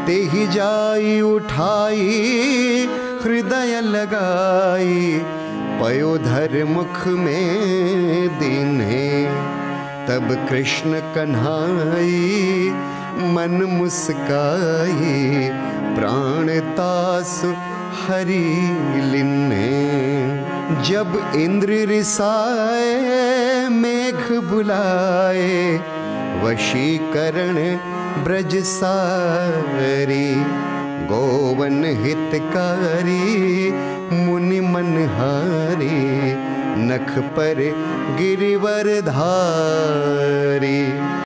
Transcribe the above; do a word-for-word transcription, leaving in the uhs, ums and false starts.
तेहि जाई उठाई हृदय लगाई, पयोधर मुख में दीन्हे। तब कृष्ण कन्हाई मन मुस्काई, प्राण तासु हरि लिन्हे। जब इंद्र रिसाए मेघ बुलाए, वशीकरण ब्रज सारी। गोवन हितकारी मुनि मनहारी, नख पर गिरिवर धारी।